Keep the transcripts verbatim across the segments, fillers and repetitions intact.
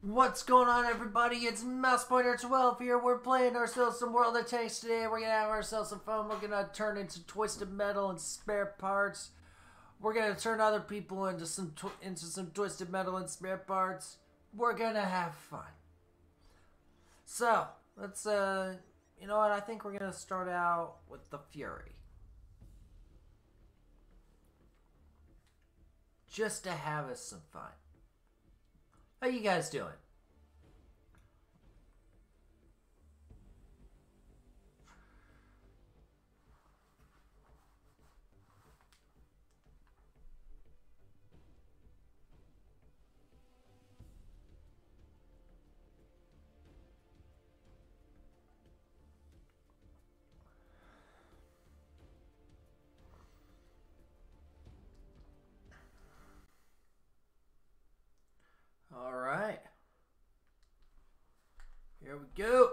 What's going on, everybody? It's Mouse Pointer twelve here. We're playing ourselves some World of Tanks today. We're gonna have ourselves some fun. We're gonna turn into Twisted Metal and spare parts. We're gonna turn other people into some into some Twisted Metal and spare parts. We're gonna have fun. So let's uh, you know what? I think we're gonna start out with the Fury, just to have us some fun. How you guys doing? All right. Here we go.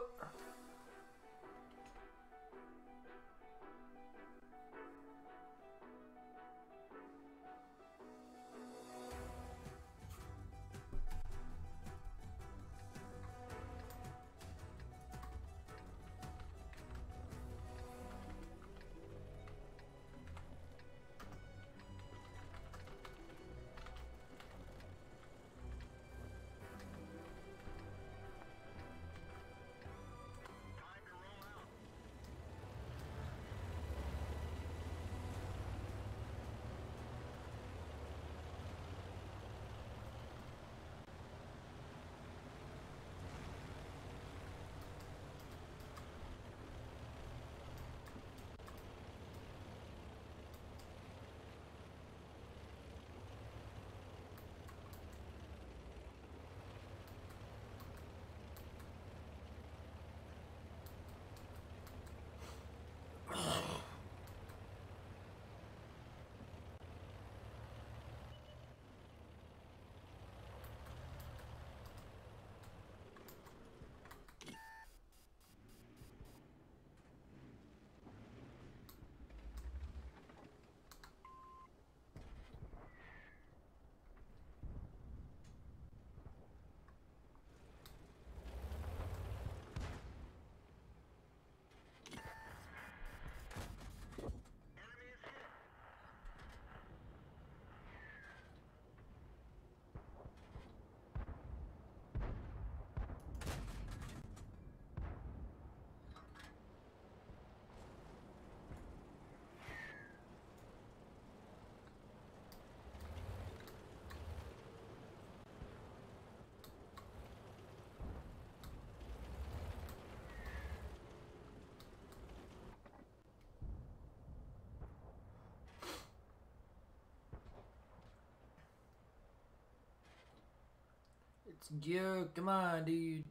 It's go. Come on, dude.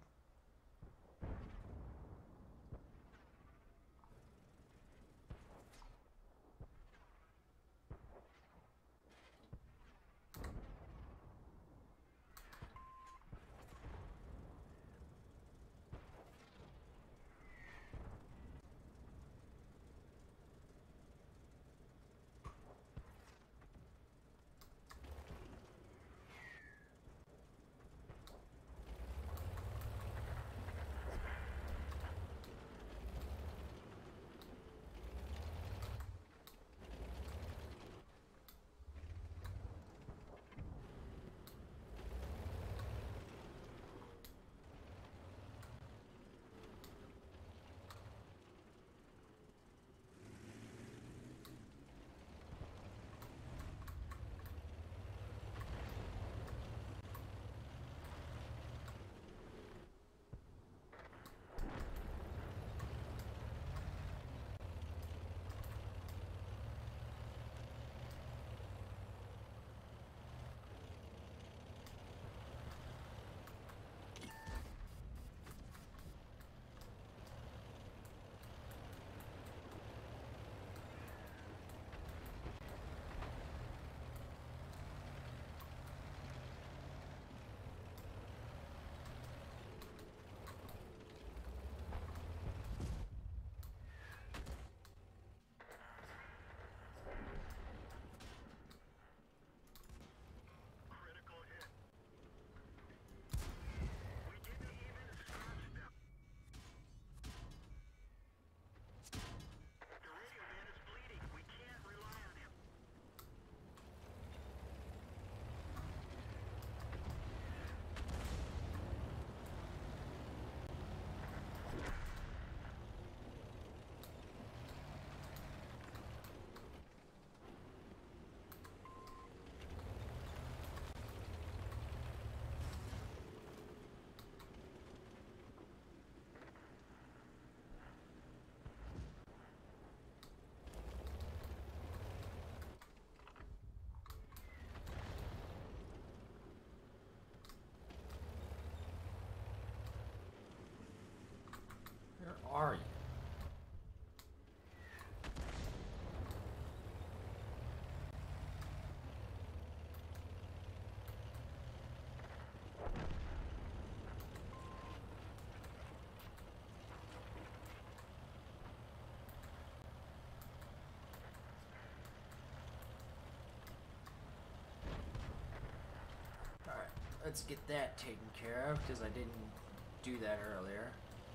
let's get that taken care of, because I didn't do that earlier.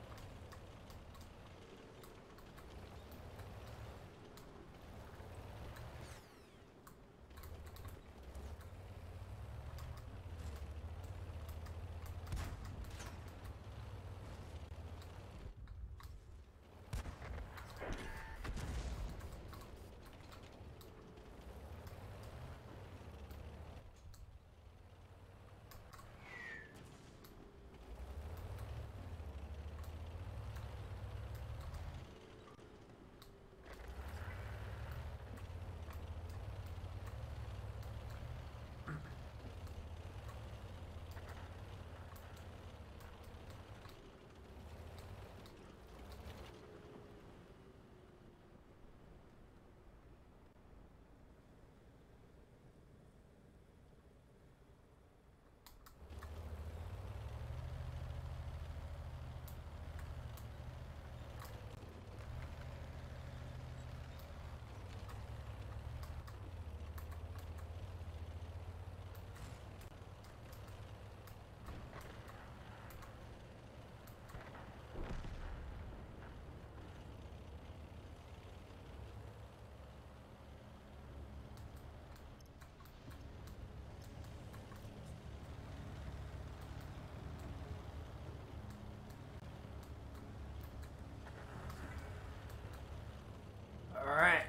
Alright.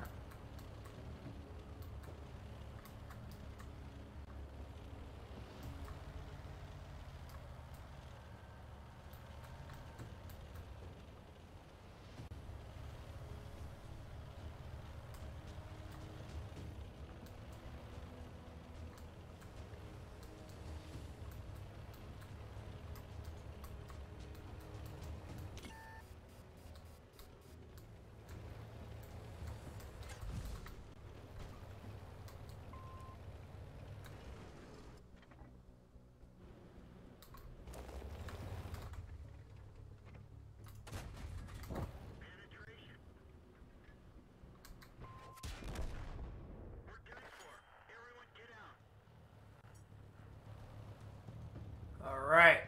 Alright.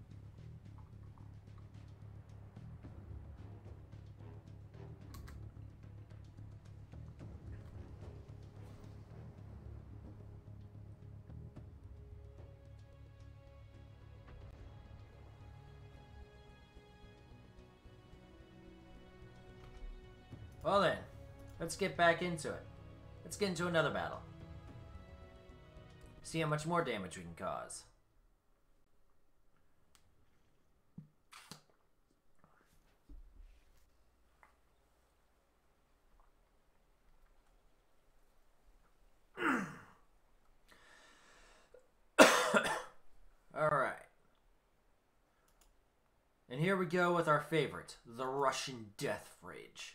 Well then, let's get back into it. Let's get into another battle. See how much more damage we can cause. Alright. And here we go with our favorite, the Russian Death Fridge.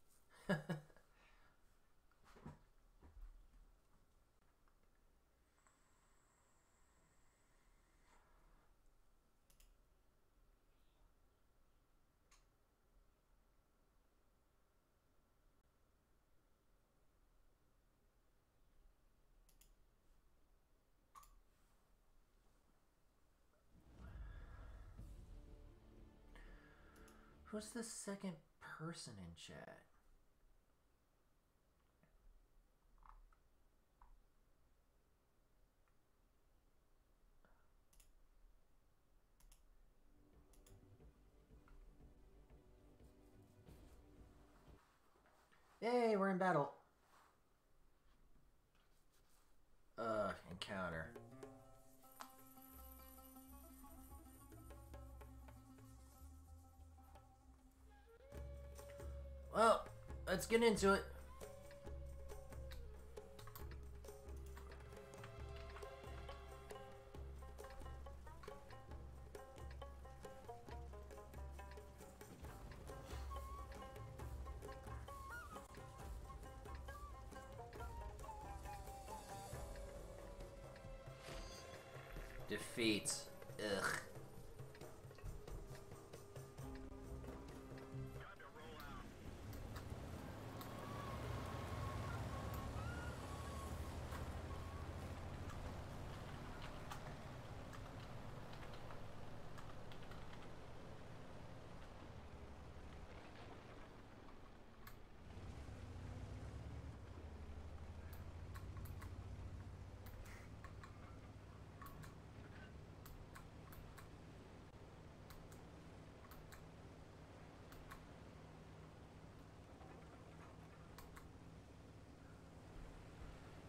Who's the second person in chat? Yay, we're in battle. Uh, encounter. Well, let's get into it. Defeat. Ugh.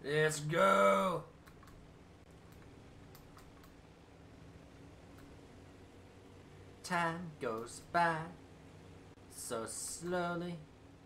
Let's go. Time goes by so slowly.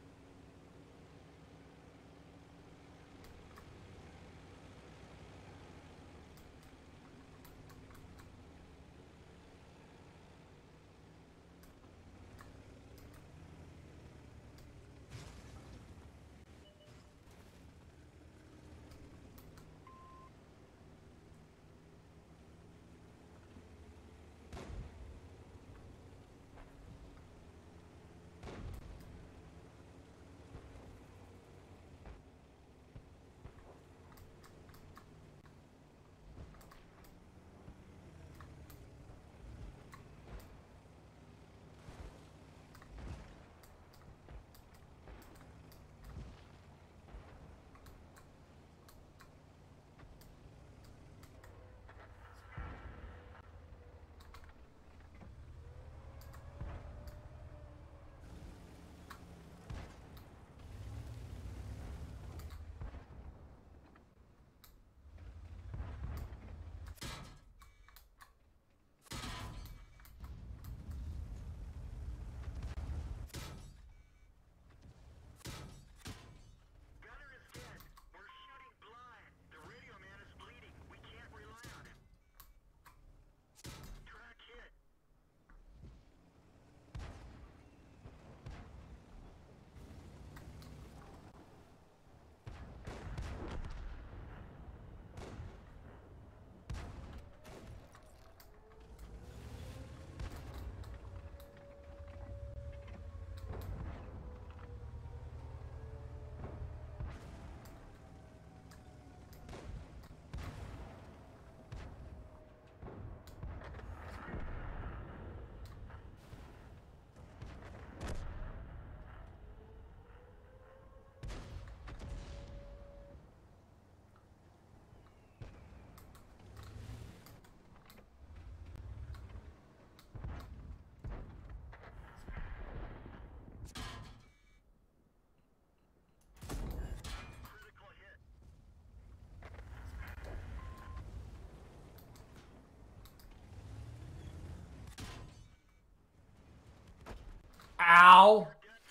Ow!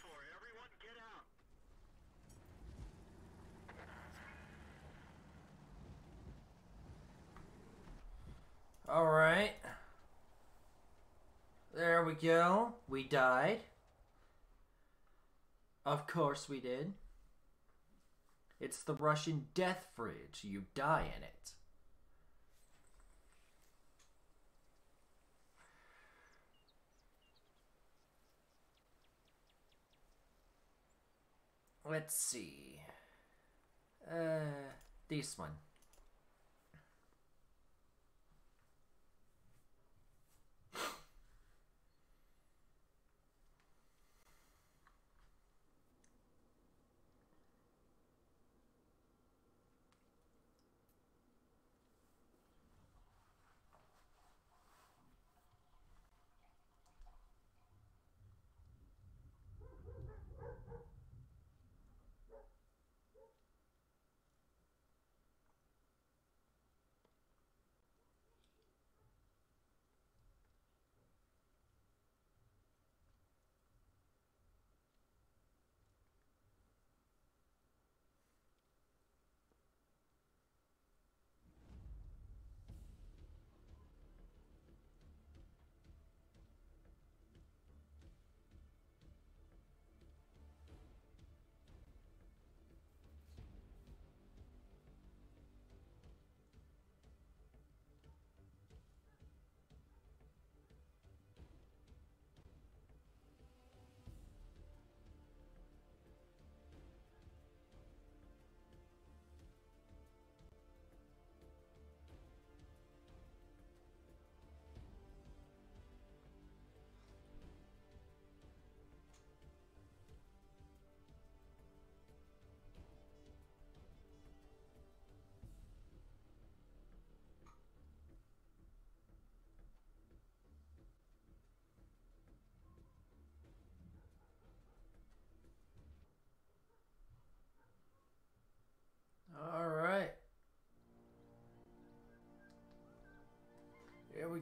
Alright. There we go. We died. Of course we did. It's the Russian death fridge. You die in it. Let's see. Uh, this one.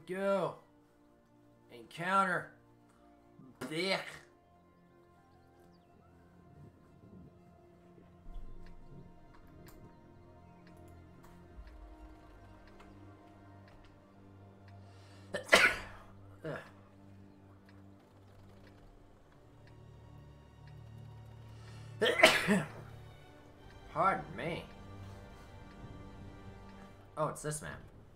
go. Encounter. Blech. Pardon me. Oh, it's this map.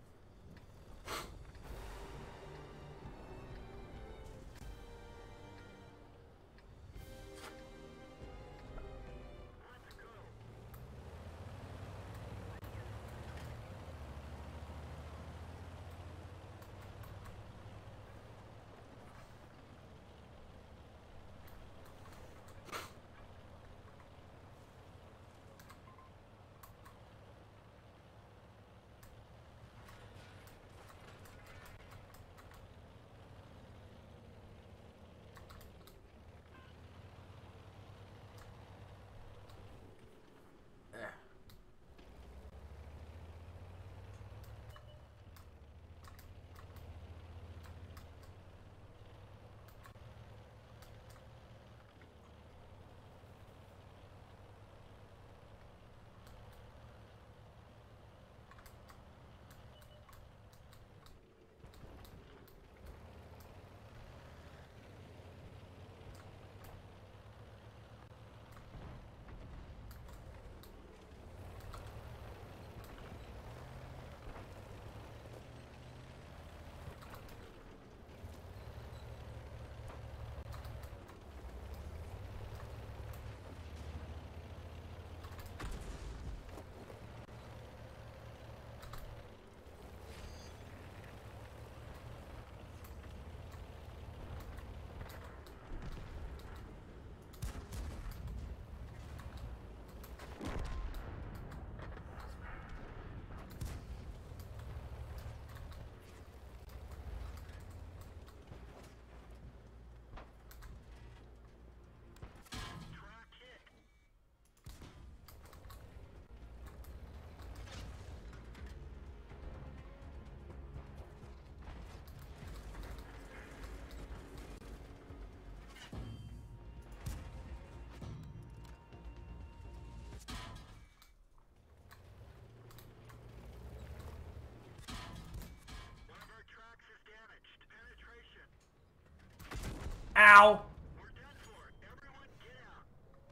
Ow! We're done for. Everyone get out.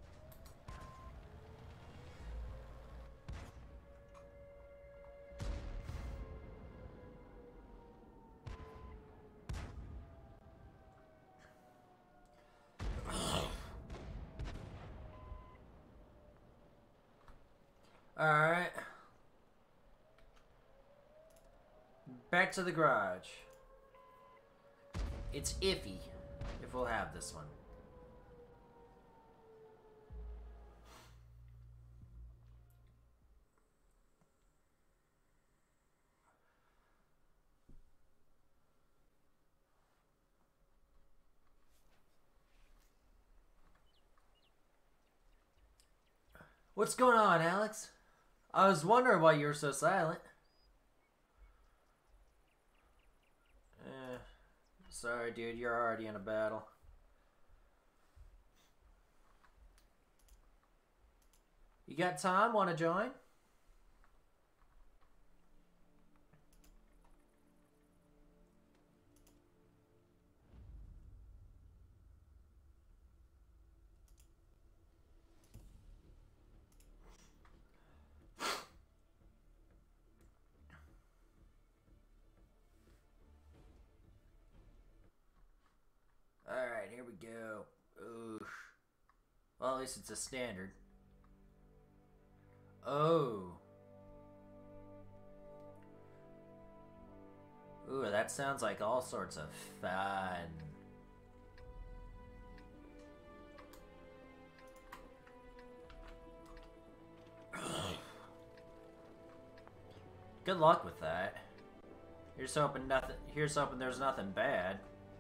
Alright. Back to the garage. It's iffy if we'll have this one. What's going on, Alex? I was wondering why you were so silent. Eh, sorry, dude. You're already in a battle. You got time? Want to join? Alright, here we go. Oof. Well, at least it's a standard. Oh. Ooh, that sounds like all sorts of fun. Good luck with that. Here's hoping nothing. Here's hoping there's nothing bad.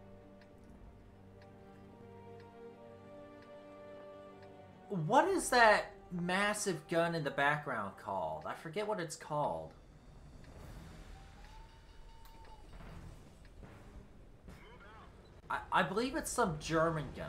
What is that massive gun in the background called? I forget what it's called. I, I believe it's some German gun.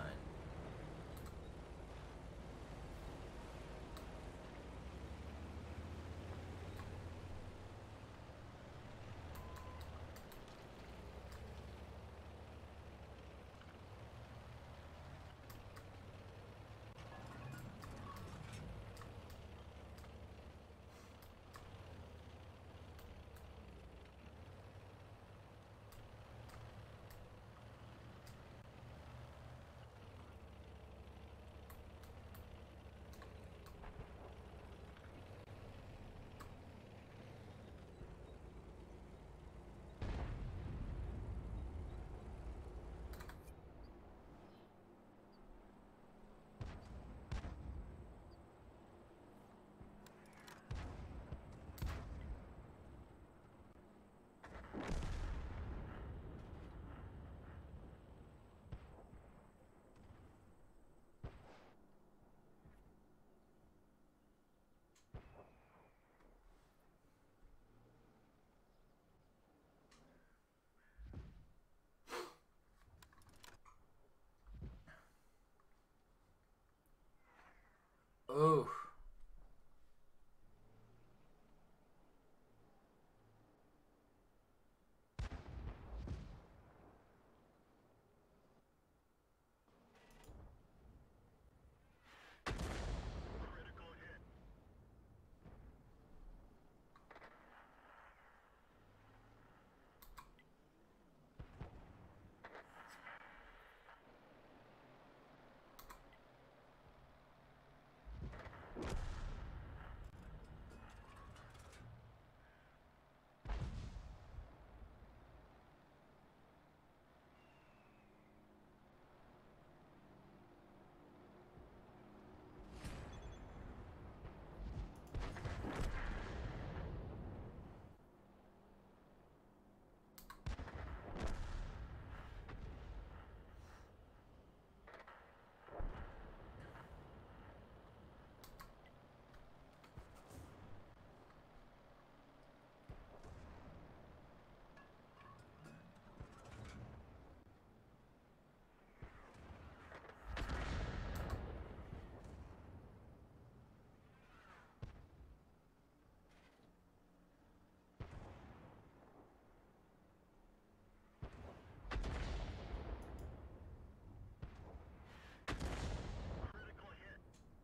Ooh. Critical hit. Critical hit.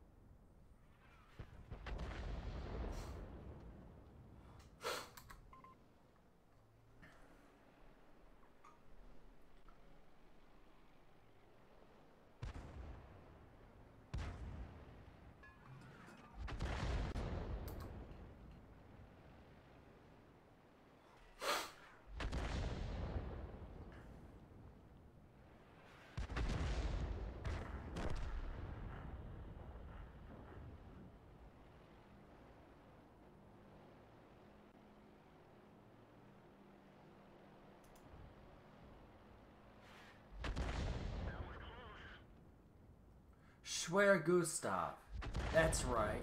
That was close. Schwer Gustav. That's right.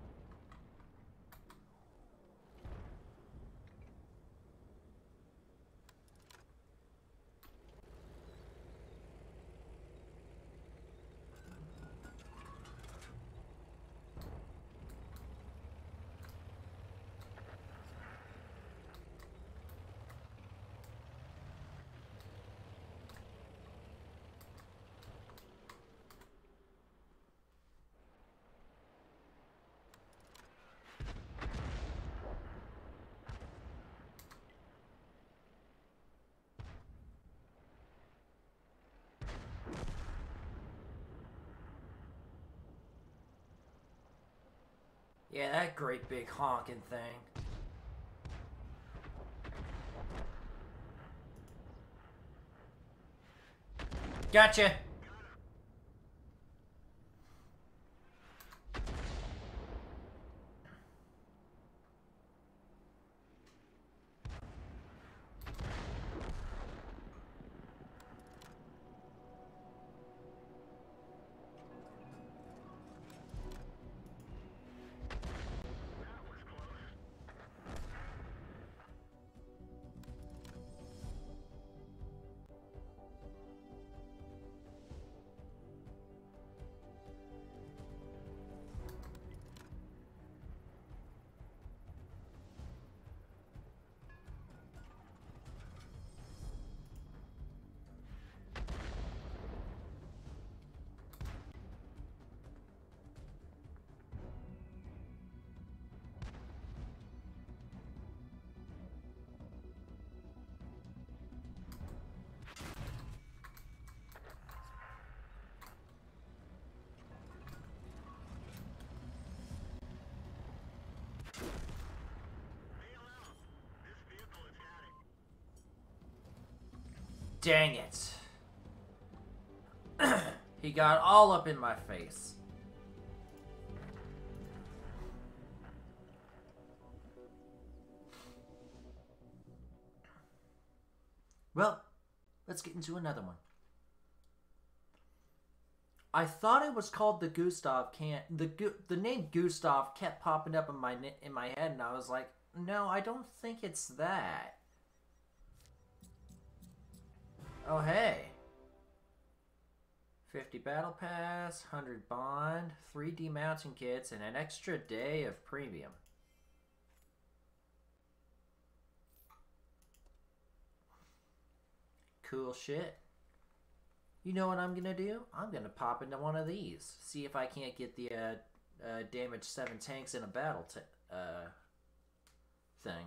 Yeah, that great big honking thing. Gotcha. That was close. Dang it. He got all up in my face. Well, let's get into another one. I thought it was called the Gustav can't the the name Gustav kept popping up in my in my head, and I was like, no, I don't think it's that. Oh hey, fifty battle pass, one hundred bond, three demounting kits, and an extra day of premium. Cool shit. You know what I'm gonna do? I'm gonna pop into one of these. See if I can't get the uh, uh, damage seven tanks in a battle t uh, thing.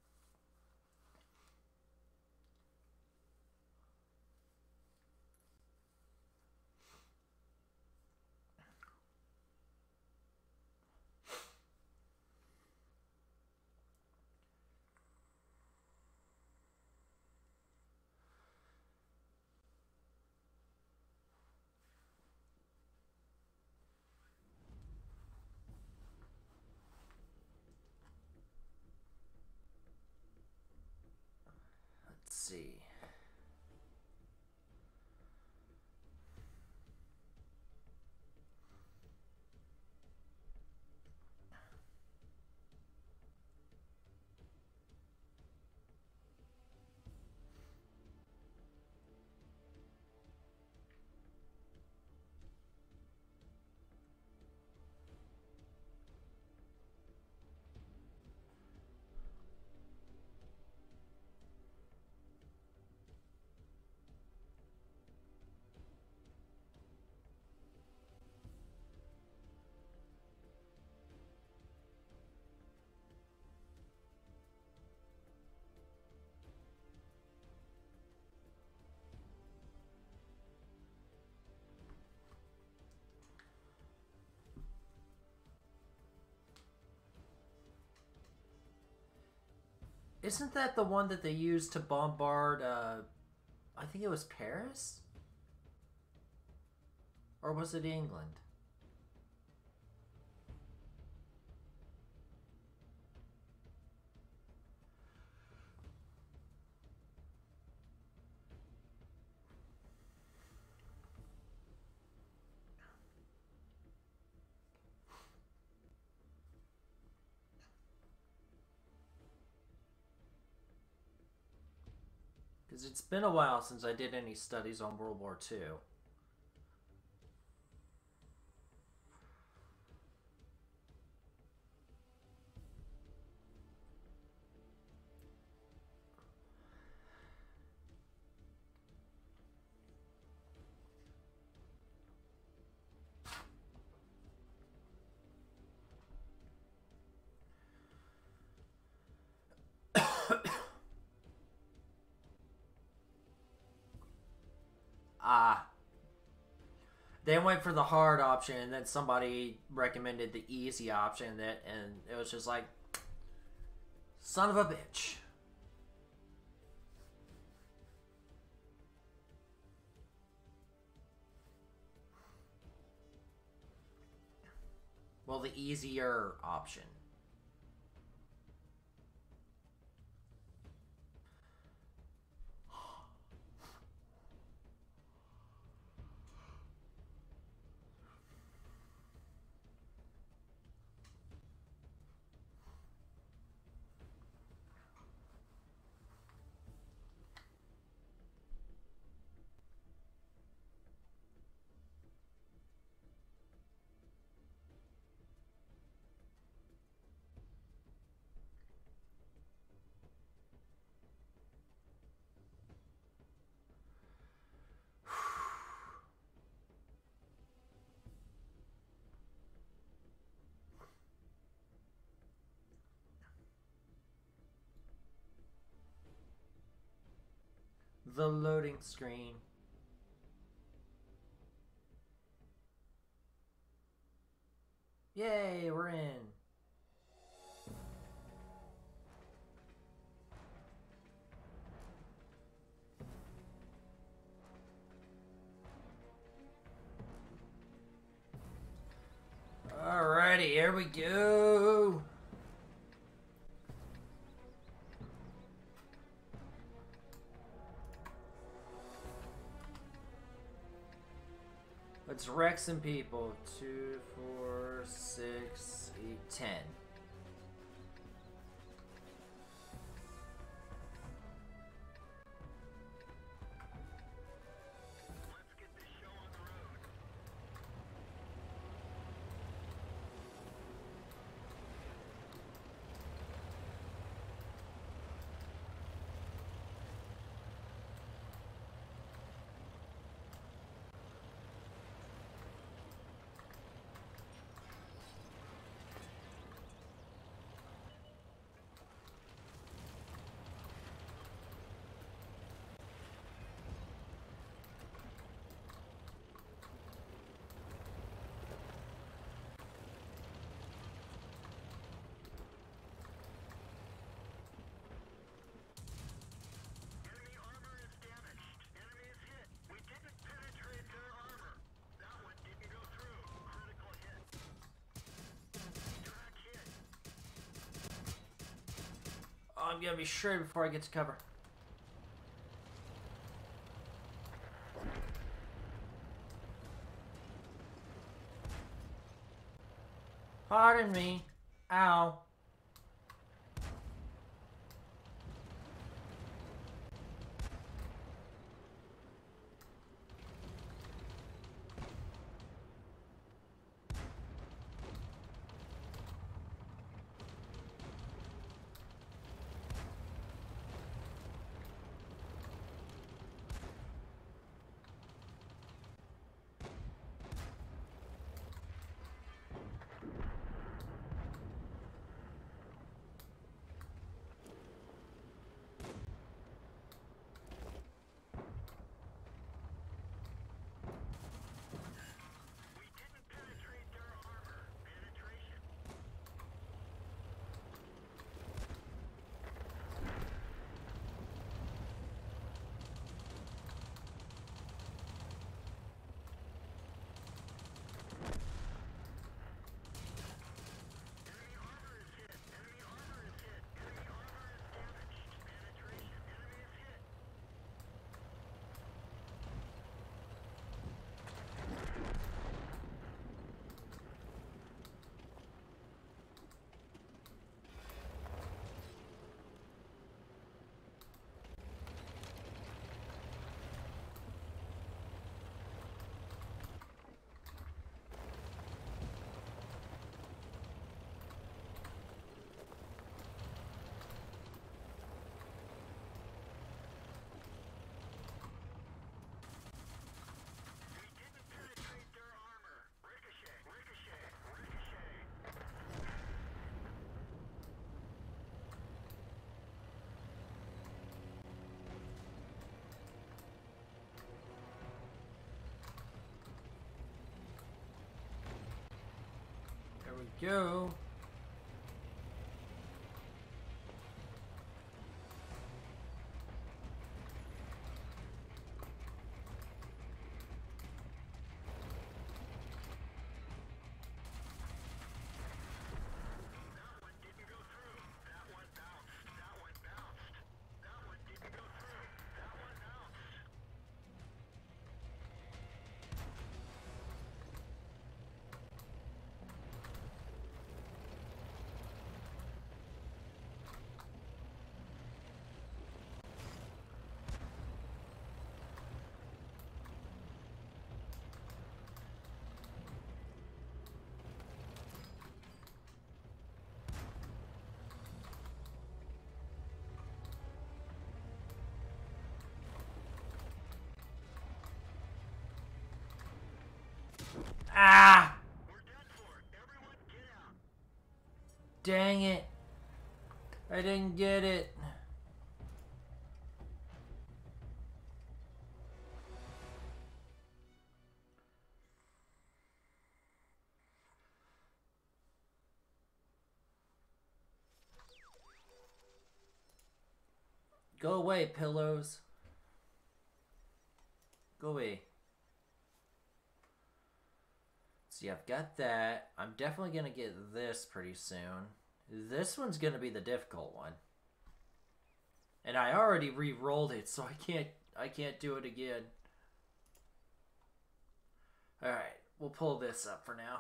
Let's see. Isn't that the one that they used to bombard, uh, I think it was Paris? Or was it England? Because it's been a while since I did any studies on World War Two. Ah. They went for the hard option, and then somebody recommended the easy option, that, and it was just like, son of a bitch. Well, the easier option. The loading screen. Yay, we're in. we go. Let's wreck some people. Two, four, six, eight, ten. Let's get this show on the road. Enemy armor is damaged. Enemy is hit. We didn't penetrate their armor. That one didn't go through. Critical hit. Track hit. Oh, I'm gonna be shredded before I get to cover. Pardon me. Ow. We didn't penetrate their armor. Penetration. Enemy armor is hit. Enemy armor is hit. Enemy armor is damaged. Penetration. Enemy is hit. We didn't penetrate their armor. Ricochet. Ricochet. Ricochet. There we go. That one didn't go through. That one bounced. That one bounced. That one didn't go through. That one bounced. Ah! We're done for. Everyone get out. Dang it. I didn't get it. Go away, pillows. Go away. See, I've got that. I'm definitely gonna get this pretty soon. This one's gonna be the difficult one. And I already re-rolled it, so I can't I can't do it again. Alright, we'll pull this up for now.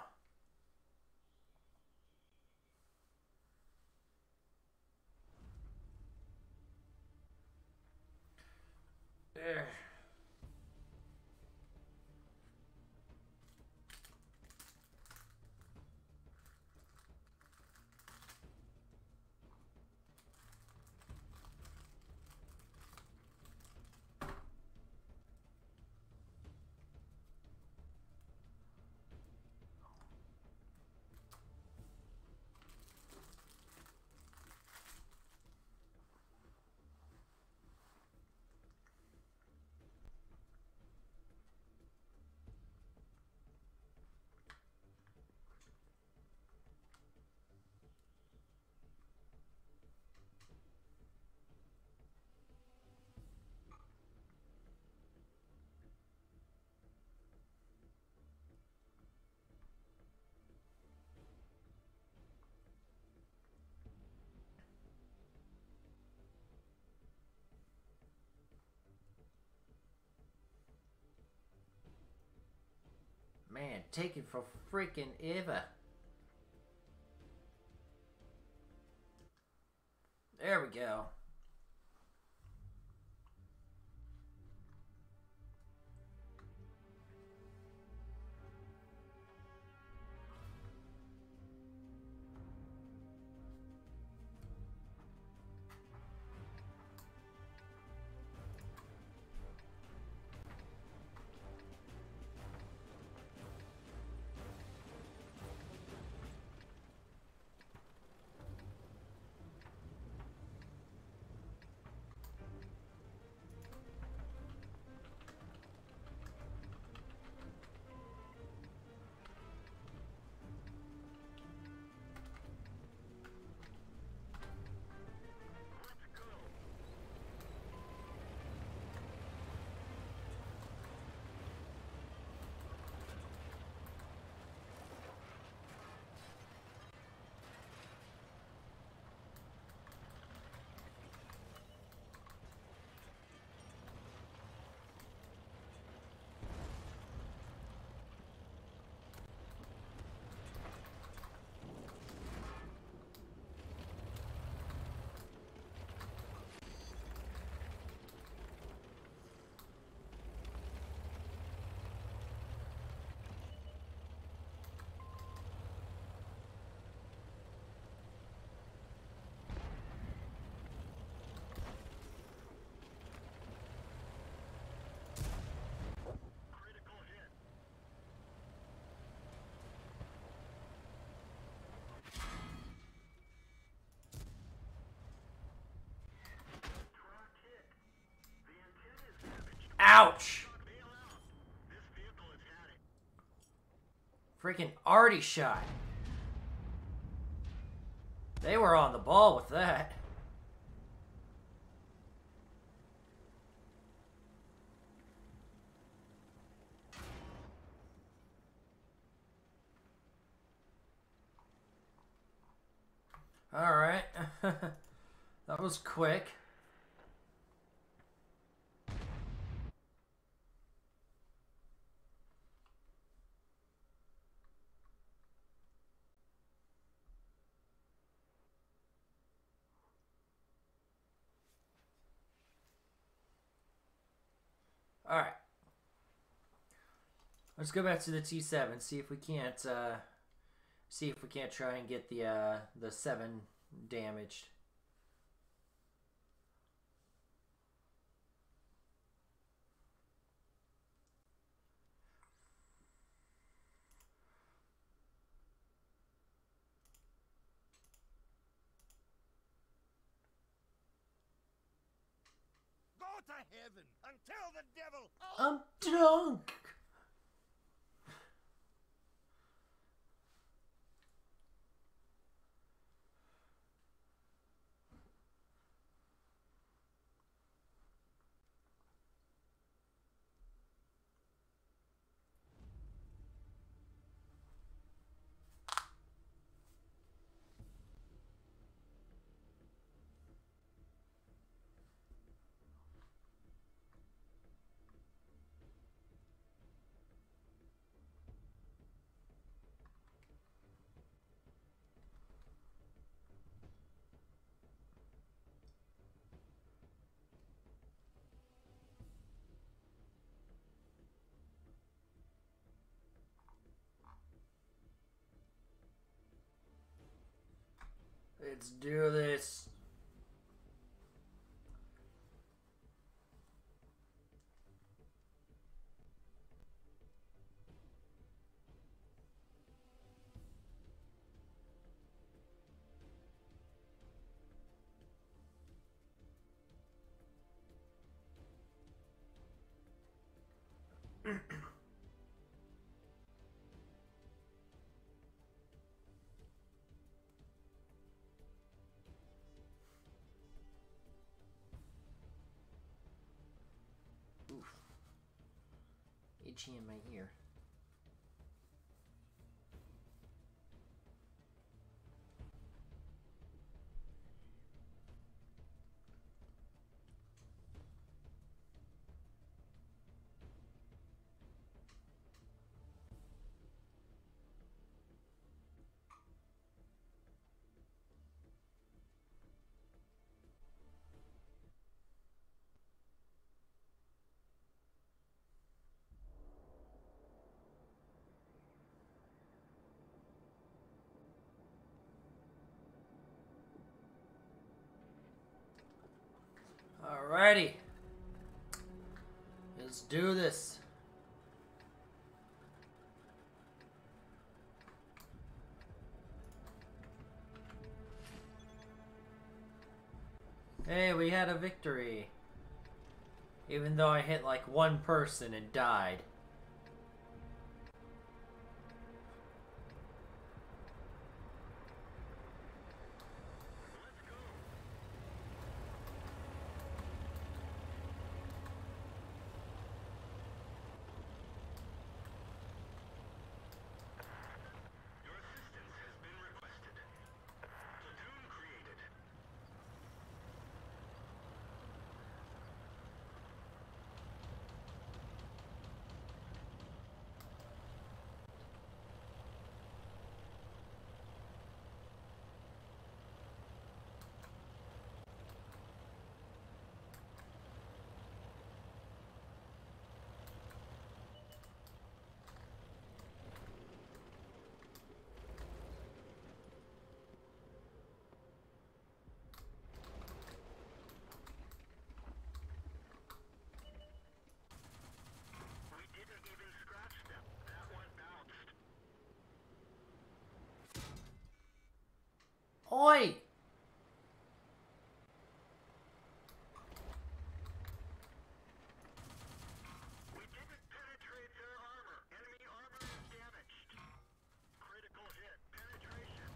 Ugh. Man, take it for freaking ever. There we go. Critical hit. Truck hit. The intent is damaged. Ouch! Bail out. This vehicle has had it. Freaking arty shot. They were on the ball with that. Alright. That was quick. Alright. Let's go back to the T seven, see if we can't uh see if we can't try and get the uh the seven damaged. Go to heaven and tell the devil. I'm drunk. Let's do this. Oof. Itchy in my ear. Alrighty. Let's do this. Hey, we had a victory. Even though I hit like one person and died. Your assistance has been requested. Platoon created. We didn't even scratch them. That one bounced. Oi! We didn't penetrate their armor. Enemy armor is damaged. Critical hit. Penetration.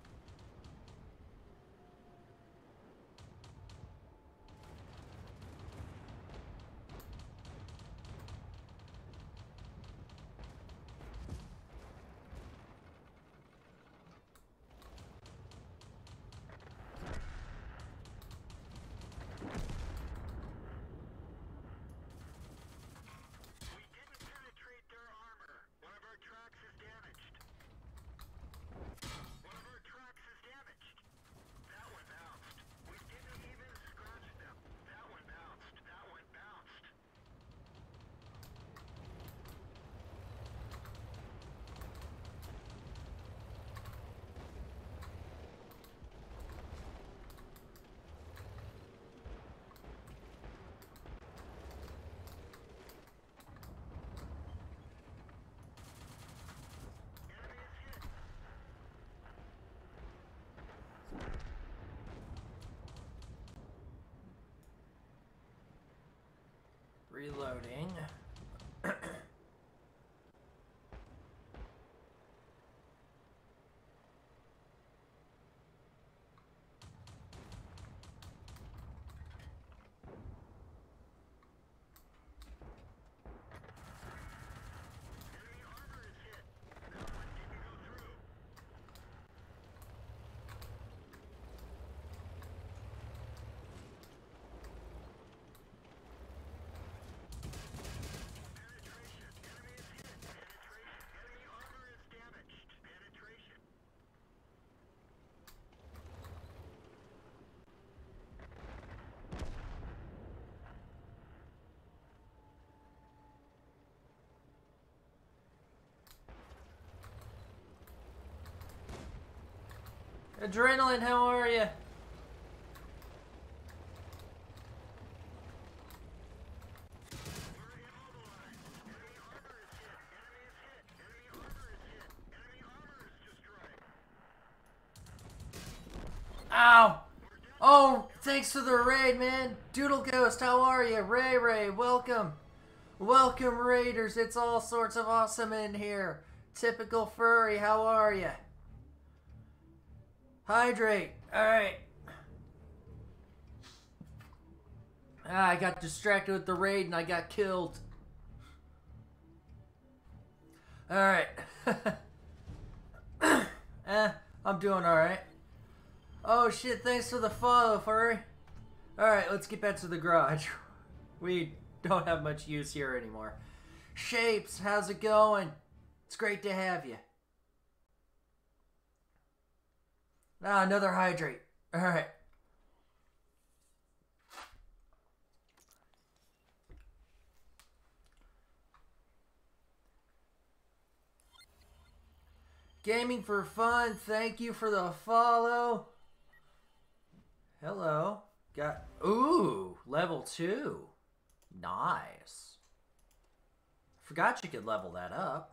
We didn't penetrate their armor. One of our tracks is damaged. One of our tracks is damaged. That one bounced. We didn't even scratch them. That one bounced. That one bounced. Enemy is hit. Reloading. Enemy armor is hit. That one didn't go through. Adrenaline, how are you? Ow! Oh, thanks for the raid, man. Doodle Ghost, how are you? Ray Ray, welcome. Welcome, Raiders. It's all sorts of awesome in here. Typical Furry, how are you? Hydrate. Alright. Ah, I got distracted with the raid and I got killed. Alright. eh, I'm doing alright. Oh shit, thanks for the follow, Furry. Alright, let's get back to the garage. We don't have much use here anymore. Shapes, how's it going? It's great to have you. Ah, another hydrate. Alright. Gaming for fun, thank you for the follow. Hello. Got, ooh, level two. Nice. Forgot you could level that up.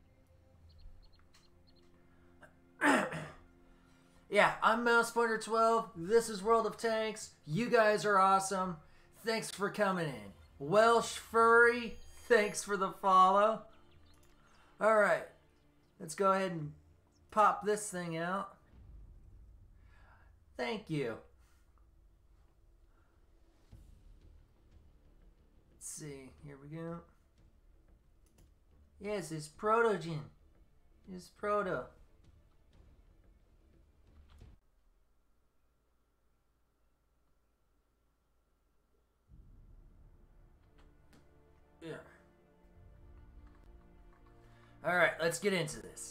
Yeah, I'm Mouse Pointer twelve. This is World of Tanks. You guys are awesome. Thanks for coming in. Welsh Furry, thanks for the follow. Alright, let's go ahead and pop this thing out. Thank you. Let's see, here we go. Yes, it's Protogen. It's Proto. Yeah. Alright, let's get into this.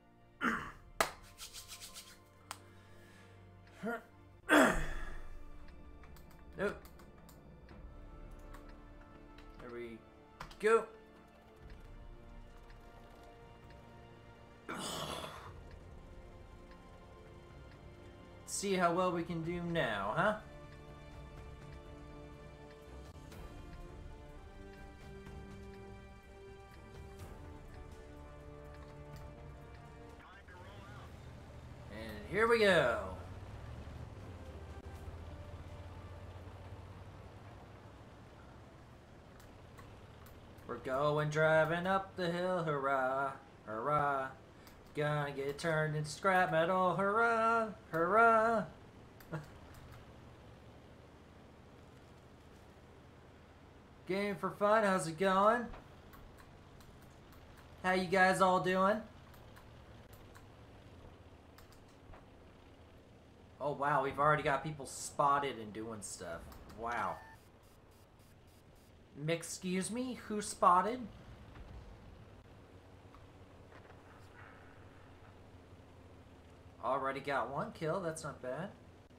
Nope. There we go. See how well we can do now, huh? And here we go. We're going driving up the hill, hurrah, hurrah. Gonna get turned into scrap metal, hurrah, hurrah. Game for fun, how's it going? How you guys all doing? Oh wow, we've already got people spotted and doing stuff. Wow. Excuse me, who spotted? Already got one kill, that's not bad.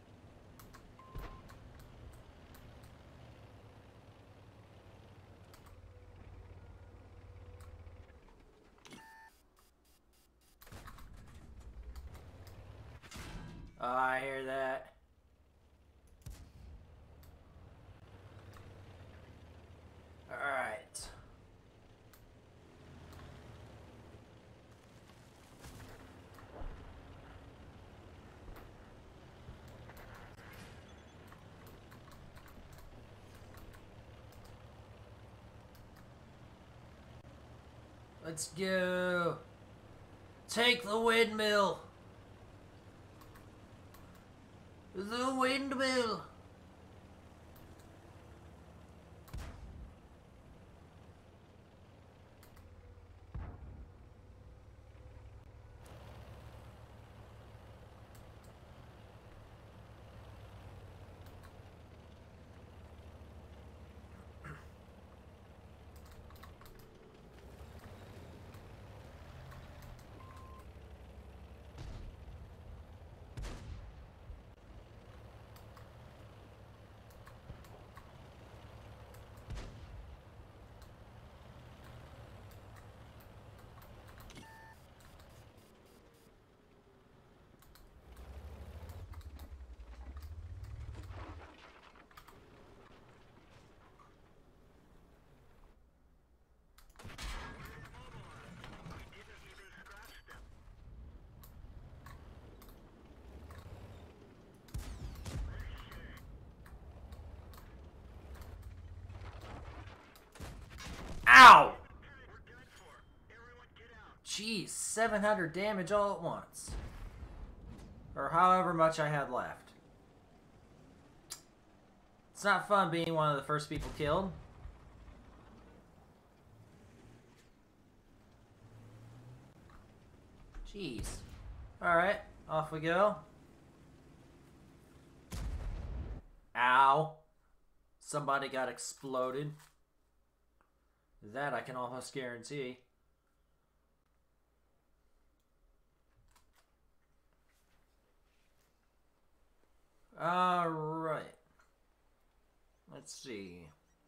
Oh, I hear that. Alright. Let's go. Take the windmill. The windmill. Ow! We're done for. Everyone get out. Jeez, seven hundred damage all at once. Or however much I had left. It's not fun being one of the first people killed. Jeez. Alright, off we go. Ow. Somebody got exploded. That I can almost guarantee. Alright. Let's see.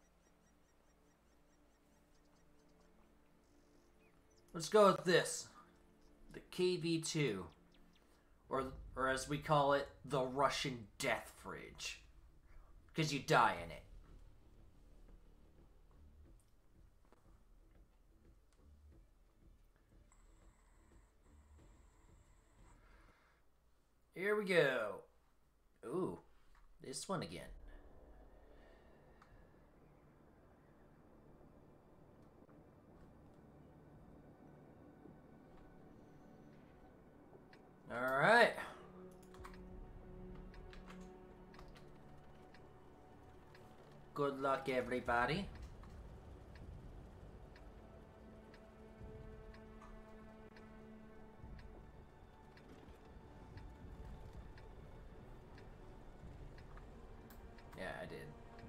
Let's go with this. The K V two. Or, or as we call it, the Russian Death Fridge. Because you die in it. Here we go. Ooh, this one again. All right. Good luck, everybody. Yeah, I did.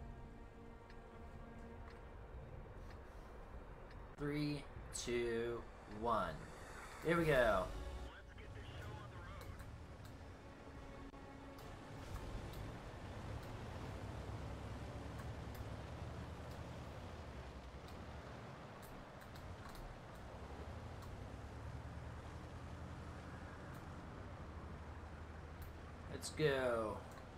Three, two, one. Here we go. Let's get this show on the road. Let's go.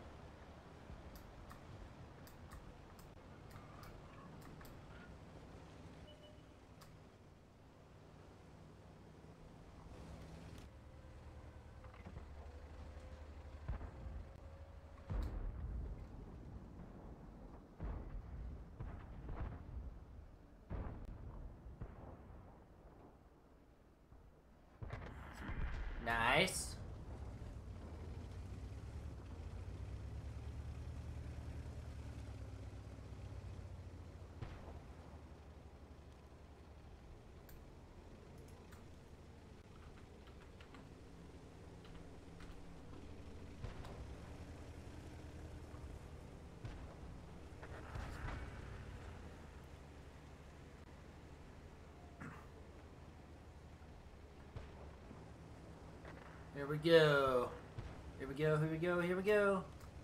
Nice. Here we go. Here we go, here we go, here we go.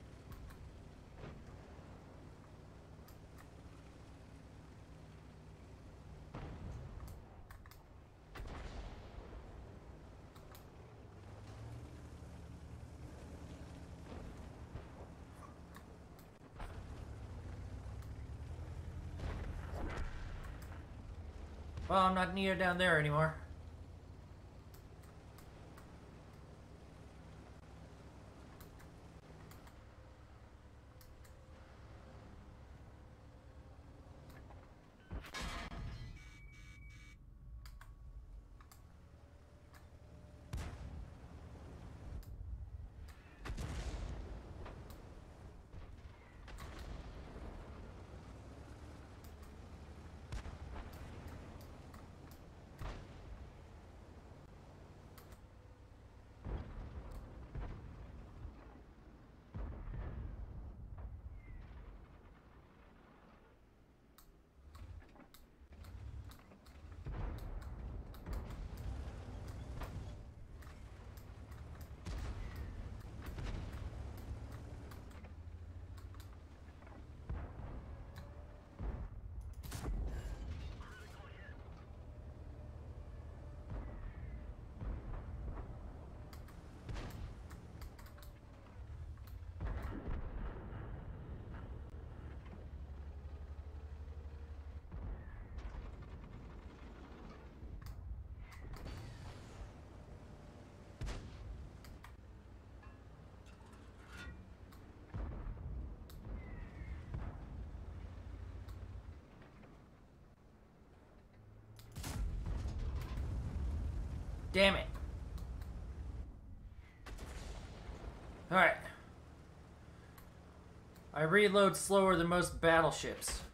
Well, I'm not near down there anymore. Damn it. Alright. I reload slower than most battleships.